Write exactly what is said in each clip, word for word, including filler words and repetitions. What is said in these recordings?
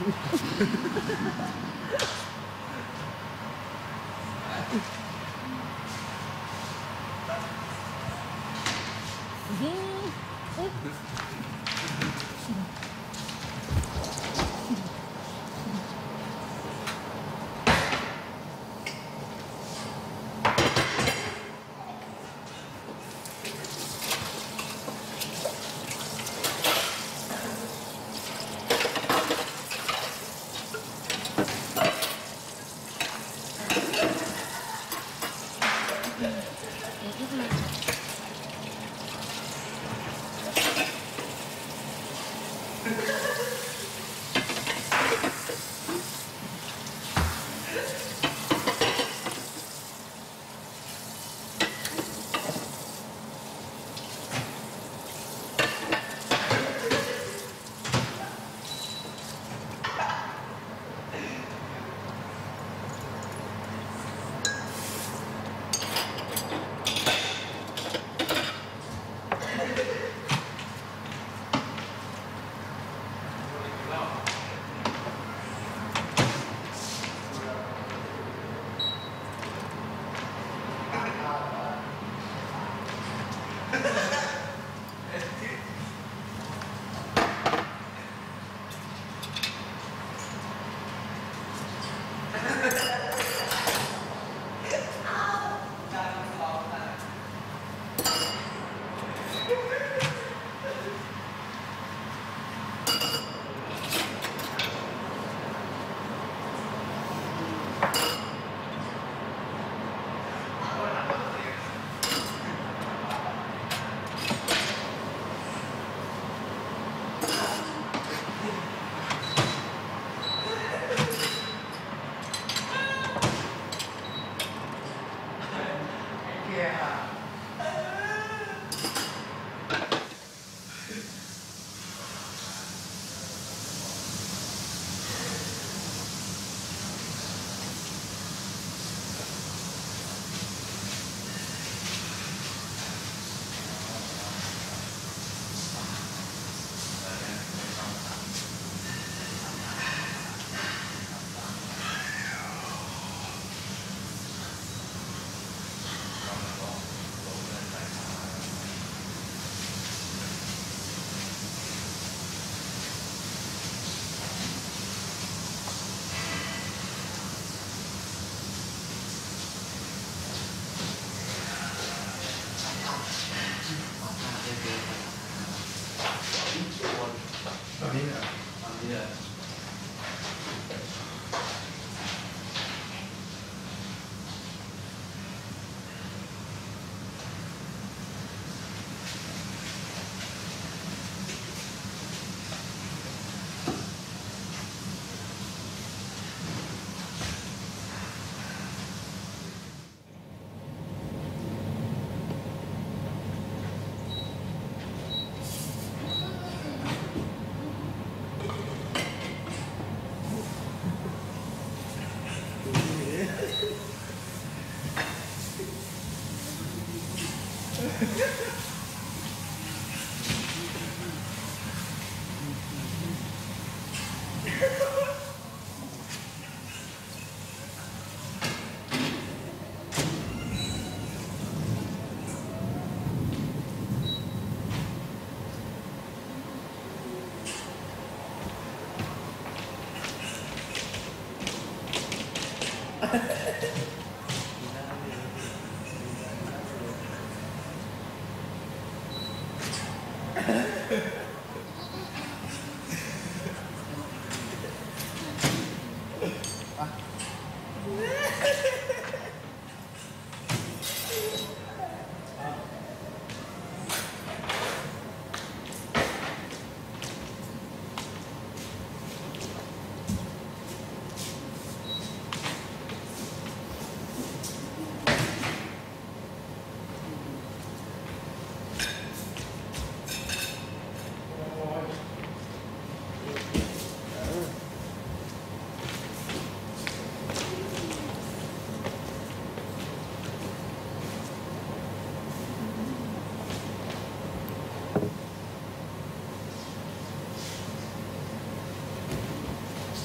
เ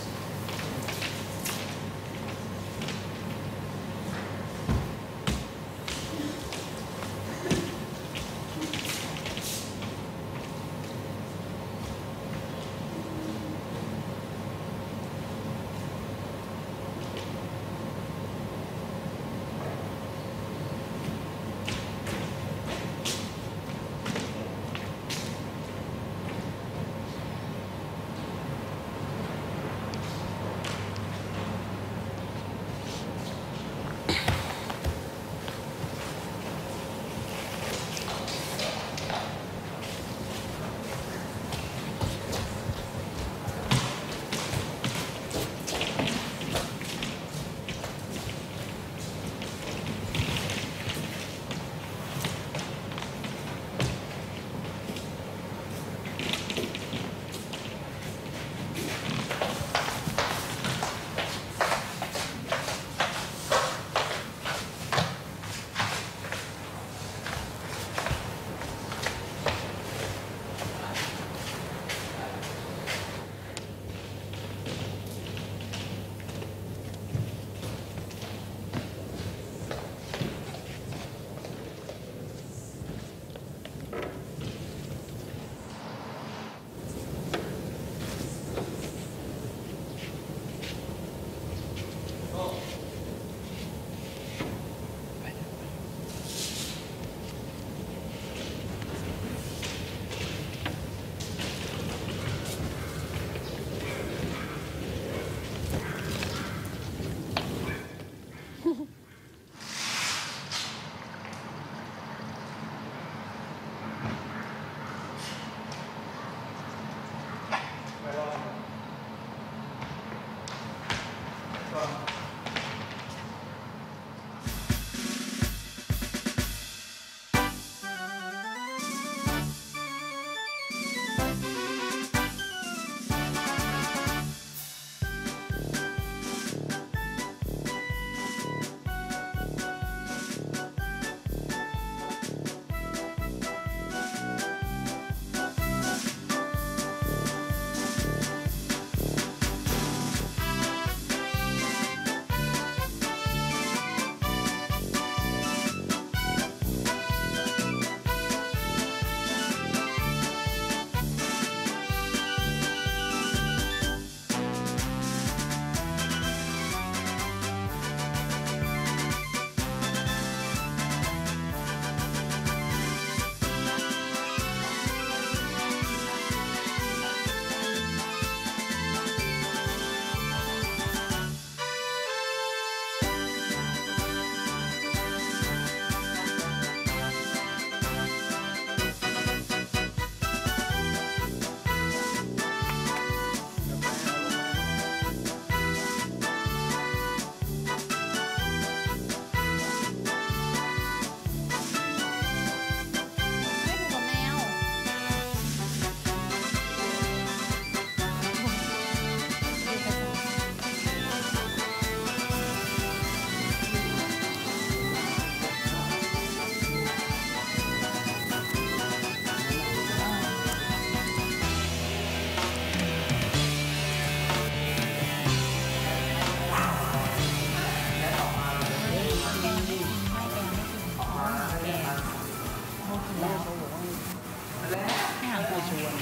ชวน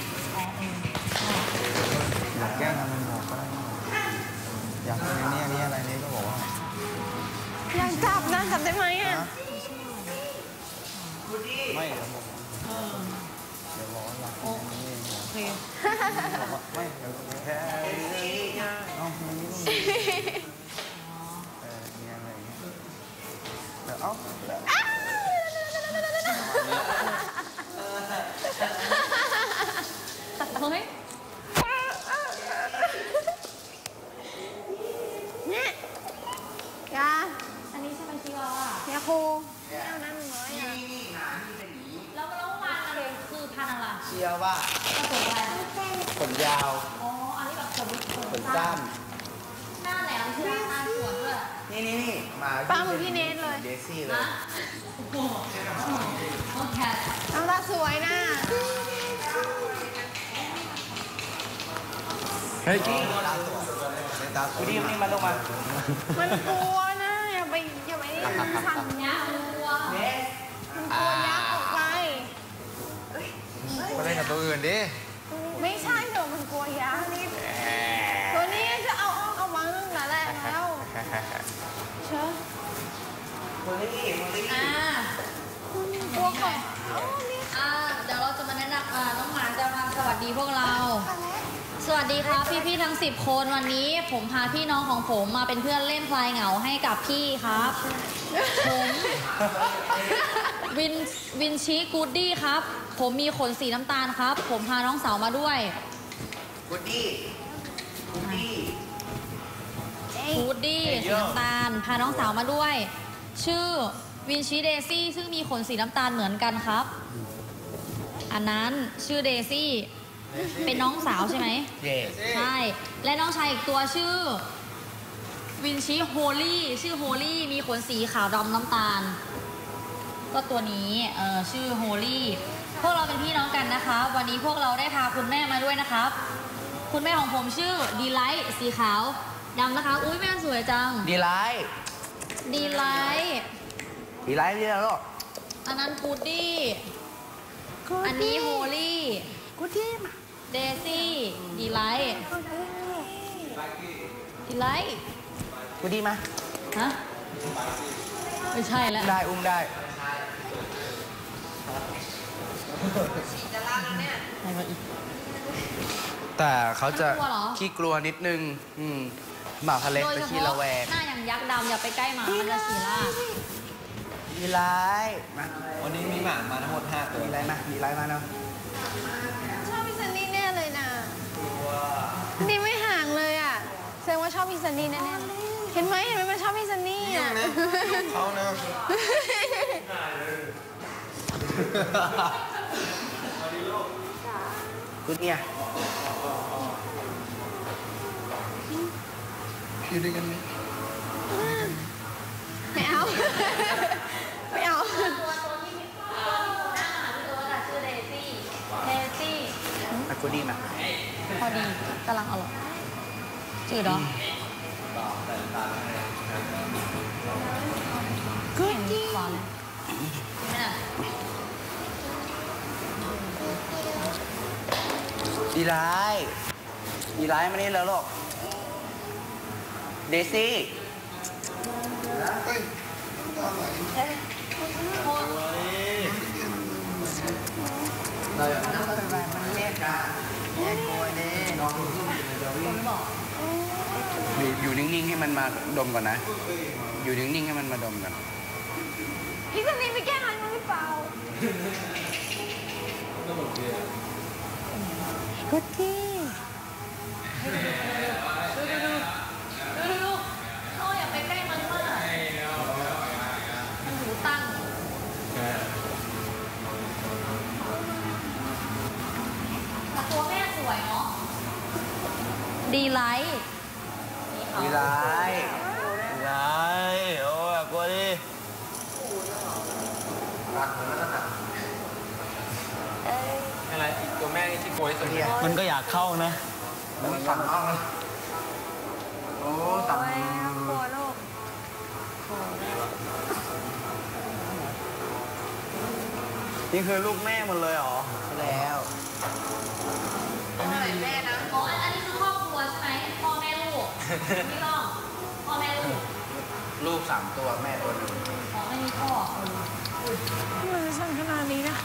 อยากแกล้งทำเป็นบอกก็ได้อยากเป็นนี่นี่อะไรนี่ก็บอกว่าอยากจับนะจับได้ไหมอ่ะไม่เดี๋ยวบอกเดี๋ยวบอกว่าอยากเป็นนี่โอเคบอกว่าไม่เดี๋ยวแค่เอามันนี่ต้องเออมีอะไรอย่างเงี้ยเดี๋ยวเอาเฮ้ยเนี่ยยาอันนี้ใช่ไหมชิวอ่ะยาคูเอาน้ำหนึ่งร้อยอ่ะแล้วแล้วมันอะไรคือพันอะไรเชียวว่าผสมอะไรขนยาวอ๋ออันนี้แบบขนขนสั้นหน้าแหลมใช่ไหมหน้าสวนด้วยนี่นี่นี่มาป้ามือพี่เนทเลยเดซี่เลยโอเคน้ำตาสวยนะเฮ้ยกูดีนี่มาลงมามันกลัวนะอย่าไปอย่าไปสั่นเนี้ยมันกลัวมันกลัวยักษ์ออกไปมาเล่นกับตัวอื่นดิไม่ใช่เดี๋ยวมันกลัวยักษ์นี่ตัวนี้จะเอาออกเอาวางตั้งแต่แรกแล้วเชื่อโมลี่โมลี่อ่ากลัวก่อนอ่าเดี๋ยวเราจะมาแนะนำอ่าน้องหมาจะมาสวัสดีพวกเราสวัสดีครับพี่ๆทั้งสิบคนวันนี้ผมพาพี่น้องของผมมาเป็นเพื่อนเล่นคลายเหงาให้กับพี่ครับผมวินวินชีกูดดี้ครับผมมีขนสีน้ำตาลครับผมพาน้องสาวมาด้วยกูดดี้กูดดี้กูดดี้สีน้ำตาลพาน้องสาวมาด้วยชื่อวินชีเดซี่ซึ่งมีขนสีน้ำตาลเหมือนกันครับอันนั้นชื่อเดซี่เป็นน้องสาวใช่ไหมใช่และน้องชายอีกตัวชื่อวินชีโฮลี่ชื่อโฮลี่มีขนสีขาวดำน้ำตาลก็ตัวนี้เออชื่อโฮลี่พวกเราเป็นพี่น้องกันนะคะวันนี้พวกเราได้พาคุณแม่มาด้วยนะครับคุณแม่ของผมชื่อดีไลท์สีขาวดำนะคะอุ้ยแม่สวยจังดีไลท์ดีไลท์ดีไลท์นี่แล้วหรออันนั้นกูดดี้อันนี้โฮลี่กูดดี้เดซี่ดีไลท์ดีไลท์กูดีมาฮะไม่ใช่แล้วได้อุ้มได้แต่เขาจะขี้กลัวนิดนึงอืมหมาพาเลสจะขี้ระแวงหน้าอย่างยักษ์ดำอย่าไปใกล้หมามันจะสีล่าดีไลท์มาวันนี้มีหมามาทั้งหมดห้าตัวดีไลท์มาดีไลท์มาเนาะชอบพี่ซันนี่แน่เลยนะนี่ไม่ห่างเลยอ่ะแสดงว่าชอบพี่ซันนี่แน่ๆเห็นไหมเห็นไหมมันชอบพี่ซันนี่อ่ะเขาเนอะคุณเนี่ยอยู่ด้วยกันไหมไม่เอาไม่เอาตัวตัวที่มีตัวหน้าตัวน่ะชื่อเดซี่เดซี่อ่ะกูดีมาพอดีกำลังอร่อยจืดเหรอกูดีหวานเลยดีไลท์ดีไลท์มานี่แล้วลูกเดซี่เฮ้ยมันเรียกอะแยกโกยนี่น้องอยู่นิ่งๆให้มันมาดมก่อนนะอยู่นิ่งๆให้มันมาดมก่อนพี่ซันนี่ไปแก้อะไรมันหรือเปล่ากูที่ดูดูดูดูดูดูโอ้ยอย่าไปใกล้มันมากมันหูตั้งแต่ตัวแม่สวยเนาะดีไลท์ดีไลท์ดีไลท์โอ้ยกลัวดิอะไรตัวแม่ที่โกยสุดเนี่ยมันก็อยากเข้านะมันสั่นมากเลยโอ้สั่นกลัวลูกนี่คือลูกแม่หมดเลยเหรอแล้วอะไรแม่นะอ๋ออันนี้คือครอบครัวใช่ไหมพ่อแม่ลูกพี่น้องพ่อแม่ลูกลูกสามตัวแม่ตัวหนึ่งอ๋อไม่มีพ่อเออมือสั่นขนาดนี้นะคะ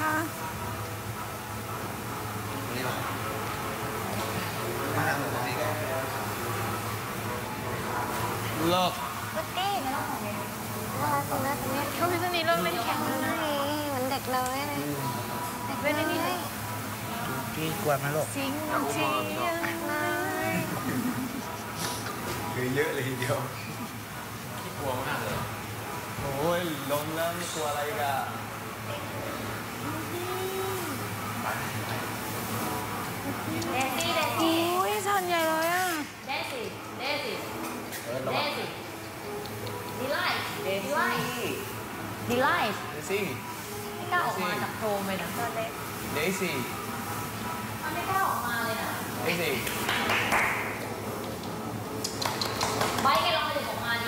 นี่หรอมาทำตรงนี้กันเลิกพุตตี้น่ารักตรงนี้ตรงนี้เขาพิษณีเริ่มเล่นแข่งแล้วนะเหมือนเด็กเลยเลยเด็กเล่นในนี้เลยกี่กวนไหมลูกสิงจริงเลยคือเยอะเลยทีเดียวที่กลัวมากเลยโอ้ยลงแล้วไม่กลัวอะไรกันเดซี่เดซี่อุ้ยสั่นใหญ่เลยอ่ะเดซี่เดซี่เดซี่ดีไลท์ดีไลท์ดีไลท์เดซี่ไม่กล้าออกมาจากโพรงเลยนะตัวเล็กเดซี่มันไม่กล้าออกมาเลยนะเดซี่ไบค์แกลองไปดึงออกมาดิ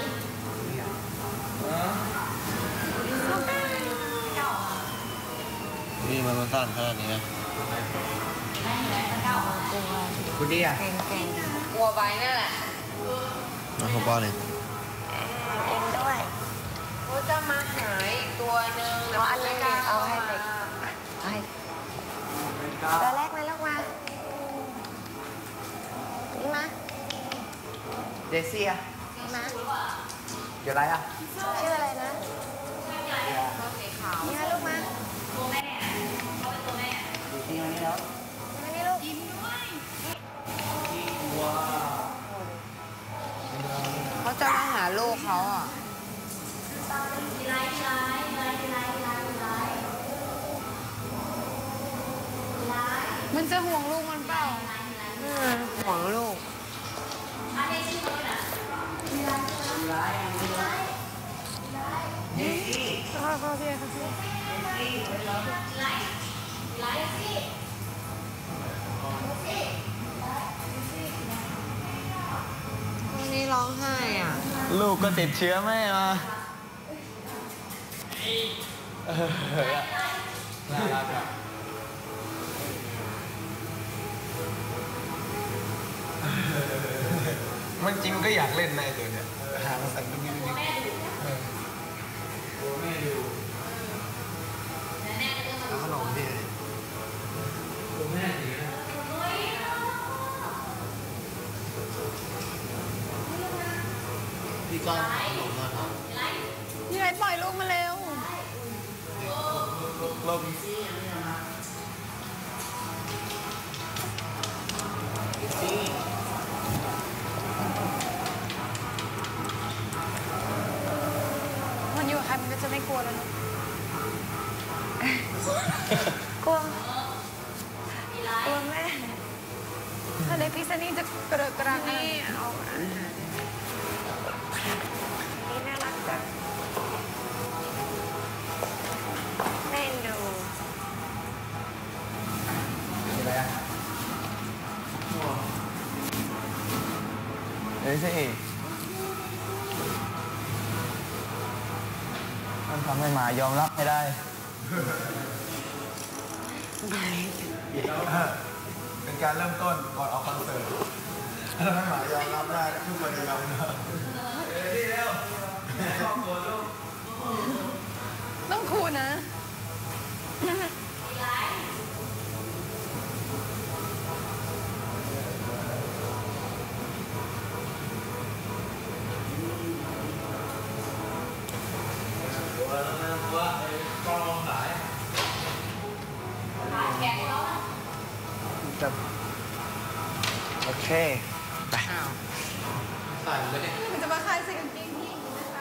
กล้าออกมานี่มันมันสั้นขนาดนี้นะไม่เห็นไหมมันกล้าออกมาตัวคุณดีอ่ะเก่งเก่งกลัวใบนั่นแหละมาขอป้อนเลยเองด้วยเขาจะมาหาอีกตัวหนึ่งเอาอันนี้ดิเอาให้เด็กเอาให้ตัวแรกมาลูกมานี่มาเดซี่อ่ะนี่มาเดี๋ยวอะไรอ่ะชื่ออะไรนะสีขาวนี่มาลูกมาตัวแม่เขาเป็นตัวแม่เดซี่มานี่แล้วมานี่ลูกว้าเขาจะมาหาลูกเขาอ่ะดีไลท์ดีไลท์ดีไลท์ดีไลท์ดีไลท์ดีไลท์ดีไลท์มันจะห่วงลูกมันเปล่าอืมห่วงลูกอันนี้ชื่อเขาเลยนะดีไลท์ดีไลท์ดีไลท์เดซี่เขาเขาเรียกเขาเรียกดีไลท์ดีไลท์สิวันนี้ร้องไห้อ่ะลูกก็ติดเชื้อแม่มาเออน่ารักอ่ะมันจริงก็อยากเล่นในตัวเนี่ยหามาสั่งตรงนี้นิดนึงแม่ดูแล้วขนมดีตัวแม่ดีนะพี่ก้อนขนมนะครับนี่ไรปล่อยลูกมาเร็วลมมันอยู่กับใครมันก็จะไม่กลัวแล้วเนอะกลัวกลัวแม่ถ้าในพิซซ่านี่จะกระเดกกระดังนี่เอาอาหารนี่น่ารักจังเล่นดูอะไรอ่ะเฮ้ยสิมันทำให้หมายอมรับไม่ได้ เป็นการเริ่มต้นก่อนออกคอนเสิร์ตทำให้หมายอมรับได้ทุกคนจะยอมรับเฮ้ยเร็วครอบครัวลูกต้องคูนะจะโอเคไปอ้าวสั่นเลยมันจะมาคลายใส่กางเกงพี่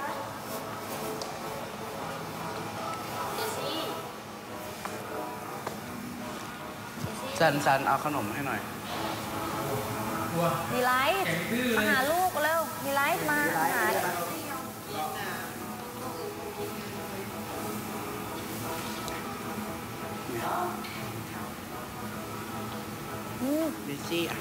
สันสันเอาขนมให้หน่อยดีไลท์มาหาลูกเร็วดีไลท์มาหาดิซี่อ่ะ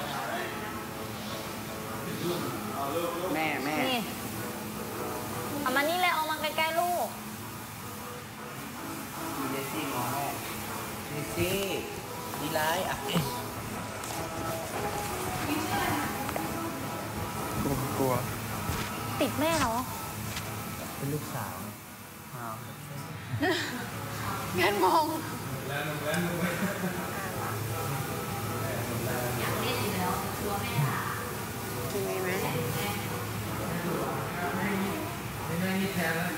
แม่แม่นี่เอามานี่เลยเอามาใกล้ๆลูกดิซี่มองแม่ดิซี่ดดีร้ายอ่ะกลัวกลัวติดแม่เหรอเป็นลูกสาวอ้าวงั้นมองอยากเล่นอยู่แล้วชัวร์แม่ค่ะกินดีไหมไม่ได้ที่แท้แล้ว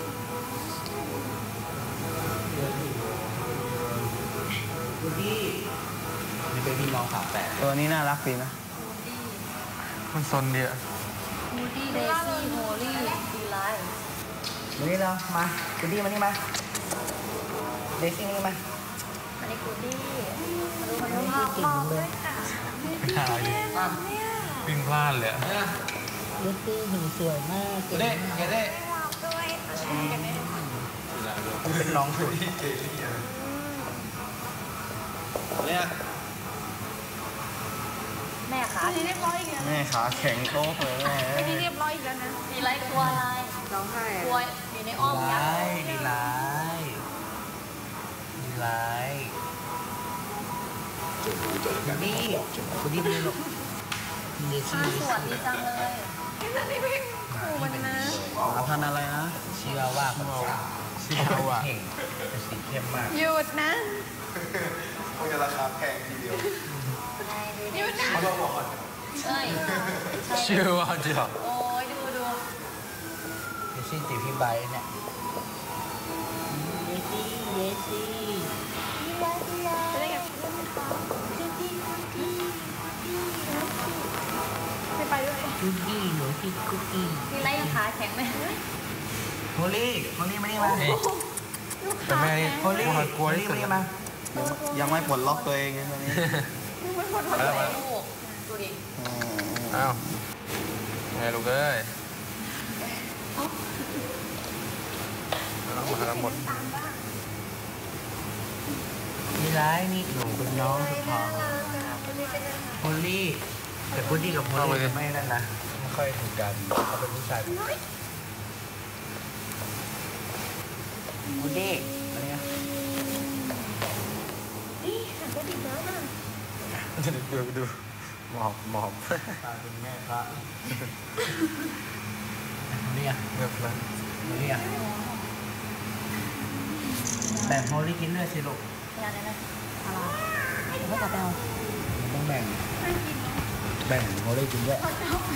ดูดินี่เป็นพี่น้องฝาแฝดตัวนี้น่ารักดีนะ มันซนเดียวมูดี้เดซี่โฮลี่ดีไลท์มานี่เรามาดูดิมานี่มาเดซี่นี่มาอันนี้กูดี้มาดูมาดูมองมองด้วยค่ะหายเลยวิ่งพลาดเลยเดซี่หิวสวยมากเด้เด้เด้มองด้วยกันเนี่ยเป็นน้องสุดเนี่ยแม่ขาอันนี้เรียบร้อยอีกแล้วแม่ขาแข็งโต๊ะเลยอันนี้เรียบร้อยอีกแล้วนะดีไลท์กลัวอะไรร้องไห้กลัวอยู่ในอ้อมยักษ์ดีไลดีไลดีคุณดีไม่หรอกเดซี่สวัสดีจังเลยนี่นั่นนี่เพ่งขู่มันนะพันอะไรนะชิวาว่าชิวาว่าเข่งสีเข้มมากหยุดนะคงจะราคาแพงทีเดียวหยุดนะใช่ใช่ชิวาจ้ะโอ้ยดูดูเดซี่ตีพี่ใบเนี่ยเดซี่เดซี่จะได้กับไม่ไปด้วยคุกกี้หนูที่คุกกี้ดีไลท์ยังขาแข็งไหมโฮลี่โฮลี่มานี่มาลูกค้าแม่โฮลี่กลัวที่สุดมายังไม่ปลดล็อกตัวเองไงตอนนี้มันหมดหมดลูเลยกดูดิอ้าวไงลูกเอ้ยเอามาทั้งหมดมีร้ายนี่หนูเป็นน้องสุดท้องโฮลี่แต่พุดดี้กับโฮลี่ไม่นั่นนะไม่ค่อยถูกกันเขาเป็นผู้ชายพุดดี้อะไรอ่ะนี่หันไปดิบแล้วน่ะดูดูหมอบหมอบตาเป็นแม่พระโฮลี่อ่ะเรียบร้อยโฮลี่อ่ะแต่โฮลี่กินเลือดสิลูกงานนี้นะอะไรเดี๋ยวพ่อกลับไปเอาต้องแบ่งแบ่งโฮลี่กินด้วย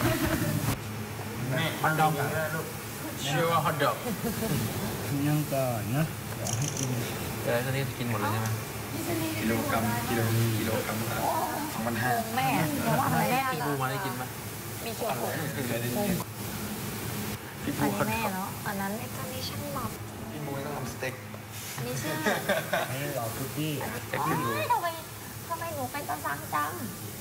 มันดองกันลูกชื่อว่าฮอตดอกยังก่อนนะเดี๋ยวให้กินเดี๋ยวจะนี่กินหมดเลยใช่ไหมกิโลกรัมกิโลกิโลกรัมละสองพันห้าแม่เพราะว่าอะไรแม่ปีปูมาได้กินไหมมีเขียวผมพี่อัปูนนี้แม่เนาะอันนั้นตอนนี้ฉันหลับพี่ปูต้องทำสเต็กอันนี้ชื่อให้รอคุกกี้เต็กอยู่ทำไมทำไมหนูเป็นตาสังจัง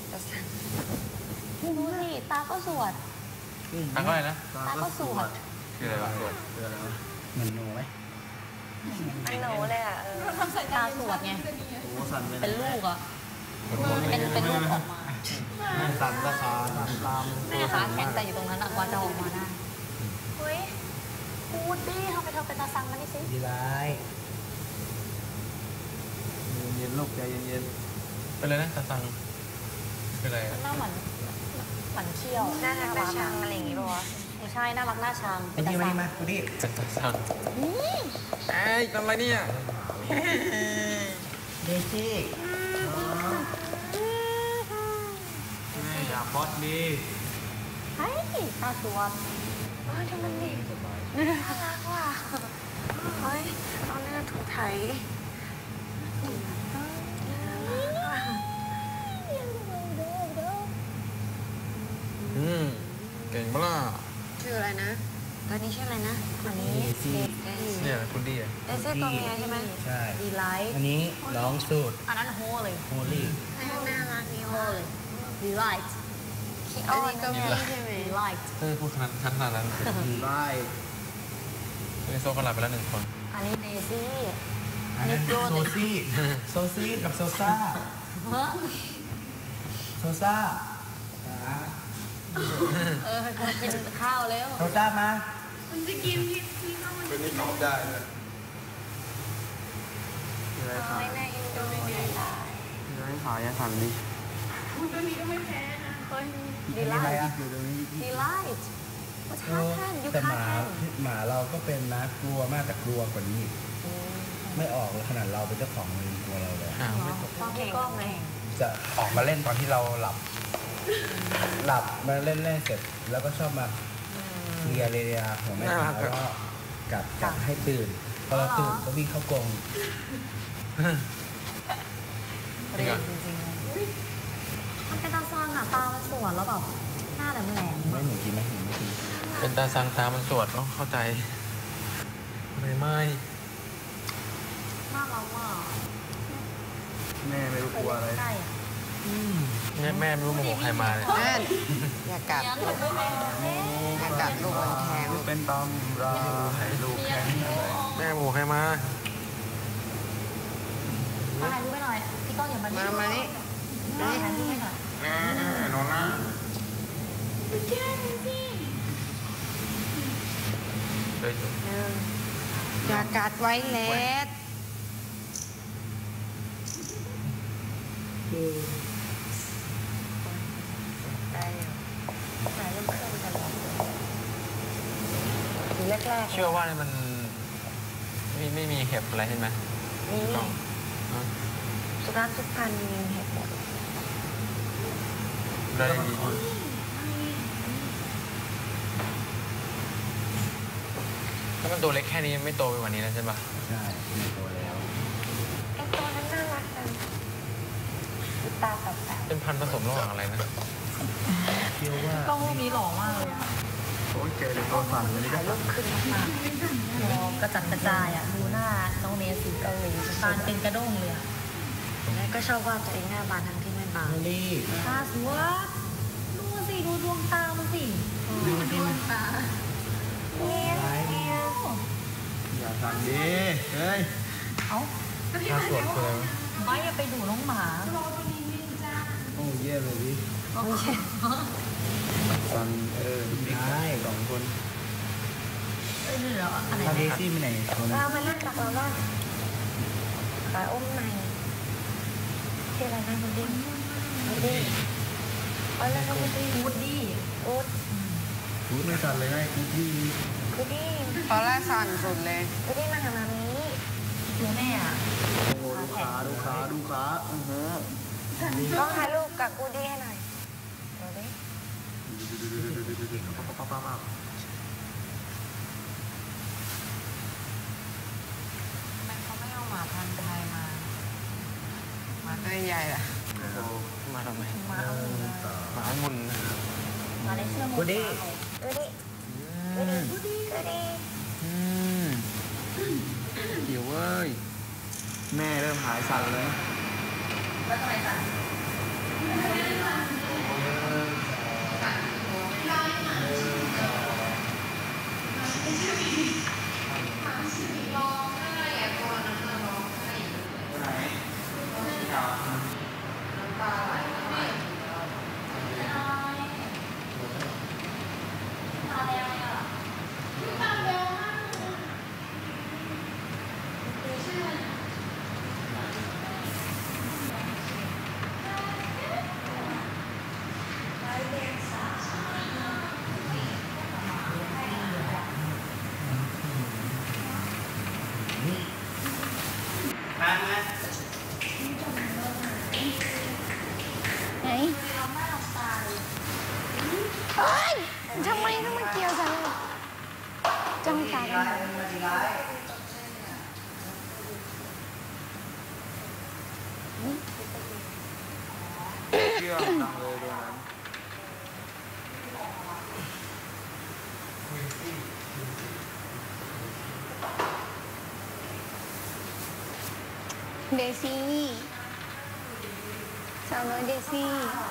ดูสิตาก็สวดตั้งอะไรนะตาก็สวดคืออะไรวะเหมือนหนูไหมอันหนูเลยอ่ะเออตาสวดไงโอ้สั่นไปเป็นลูกอ่ะเป็นเป็นลูกออกมาสั่นราคาสั่นตามแม่ขาแข็งแต่อยู่ตรงนั้นอะกว่าจะออกมาได้เฮ้ยพูดดิทำไมเธอเป็นตาสังมานี่สิดีไรเย็นๆลูกใจเย็นเป็นอะไรนะตาตังคืออะไรมันหน้าเหมือนเหมือนเขี้ยวน่ารักน่าชังอะไรอย่างงี้ป่ะวะไม่ใช่น่ารักน่าชังๆเป็นนี่ตามาสังนี่มาคุกกี้เป็นตาตังเอ้ยทำอะไรเนี่ยเดซี่นี่อย่าพอดดีเฮ้ยตาสวดเฮ้ยทำไมดิน่ารักว่ะเฮ้ยเอาหน้าถูไถอืมเก่งปะล่ะชื่ออะไรนะตอนนี้ชื่ออะไรนะอันนี้เดซี่เนี่ยคุณดีอ่ะเดซี่ตัวเมียใช่ไหมใช่ดีไลท์อันนี้น้องสูตรอันนั้นโฮเลยโฮลี่น่ารักนี่โฮว่ะเลยดีไลท์ขี้อ้อนก็มีใช่ไหมดีไลท์เออพูดขนาดขนาดนั้นดีไล่นี่โซ่ก็หลับไปแล้วหนึ่งคนอันนี้เดซี่อันนั้นโซซี่โซซี่กับโซซ่าเฮ้อโซซ่าเออมากินข้าวแล้วโซซ่ามาเป็นนี่เขาได้เลยอะไรครับไม่น่าเอ็นดูเลยอะไราวอย่าสั่นดิดีไลอะไรท์อ่ะอยู่ตรงนี้ดีไลท์ What โอ้ happened you แต่ห can't มา hand หมาเราก็เป็นนะกลัวมากแต่กลัวกว่านี้อีกไม่ออกเลยขนาดเราเป็นเจ้าของมันยังกลัวเราเลยหางไม่ตกต้องพี่ก้องไงจะออกมาเล่นตอนที่เราหลับ หลับมาเล่นเล่นเสร็จ แล้วก็ชอบมาเลียเลียหัวแม่เท้าแล้วก็กัดกัดให้ตื่นพอเราตื่นก็วิ่งเข้ากรงเรียนจริงๆเลยมันเป็นตาซอนอะตามันสวนแล้วแบบหน้าแหลมแหลมไม่หนูกินไหมหนูไม่กินเป็นตาสังตามันสวดเนาะเข้าใจไม่ไม่หน้าเราอ่ะแม่ไม่รู้กลัวอะไรใกล้อะแม่แม่ไม่รู้โมโหใครมาเลยนั่นอย่ากัดเมียหนูไม่แม่อย่ากัดลูกมันแทงเป็นตำราให้ลูกแข็งอะไรแม่โมโหใครมาถ่ายรูปไปหน่อยพี่ก้องอย่ามามามานี่ถ่ายรูปไปหน่อยแม่นอนนะเฮ้ยหนึ่งอย่ากัดไว้เล็ดได้อยู่ถ่ายรูปเพื่อนกันทีแรกๆเชื่อว่านี่มันไม่ไม่มีเห็บอะไรใช่ไหมนี่กล้องฮะสุนัขทุกพันธุ์มีเห็บหมดได้ดีถ้ามันตัวเล็กแค่นี้ไม่โตไปกว่านี้แล้วใช่ปะใช่ไม่โตแล้วไอตัวนั้นน่ารักจังตาแบบแบบเป็นพันธุ์ผสมระหว่างอะไรนะเชื่อว่าก้องรูปนี้หล่อมากเลยอะโอ้ยเจอเลยตัวสั่นเลยนี่ก็ถ่ายรูปขึ้นมากมองกระจัดกระจายอะดูหน้าน้องเนสสีเกาหลีตาเป็นกระด้งเลยอะๆแม่ก็ชอบว่าตัวเองหน้าบานทั้งที่ไม่บานนี่ตาสวยดูสิดูดวงตามันสิดูที่มันเนี่ยเนี่ยอย่าสั่นดิเฮ้ยเอ้าถ้าสวดคืออะไรวะไม่อย่าไปดูน้องหมาโอ้เยี่ยเลยดิไม่ใช่สั่นเออบิ๊กสองคนเอ้ยเหรออันไหนทาเดซี่ไปไหนคนเรามานั่งตักเราล่ะขาอุ้มในชื่ออะไรนะคุณดิ้งคุณดิ้งเอาเลยนะคุณดิ้งวูดดี้อูดพูดไม่สั่นเลยไงกูที่คุณดิ้งตอนแรกสั่นสุดเลยคุณดิ้งมาหามามีดูแม่อะโอ้ดูขาดูขาดูขาอือฮะต้องถ่ายรูปกับกูดี้ให้หน่อยดูดิปั๊บปั๊บปั๊บปั๊บทำไมเขาไม่เอาหมาพันธุ์ไทยมา หมาตัวใหญ่ล่ะมาทำไมมาเอาเลยหมาหมุนมาในเสื้อหมวกดูดิดูดิดูดิดูดิอืมเดี๋ยวเว้ยแม่เริ่มหายสั่นเลยแล้วทำไมสั่นไหนเฮ้ยทำไมต้องมาเกี่ยวจังจังกันเชื่อมดังเลยตรงนั้นเดซี่สาวน้อยเดซี่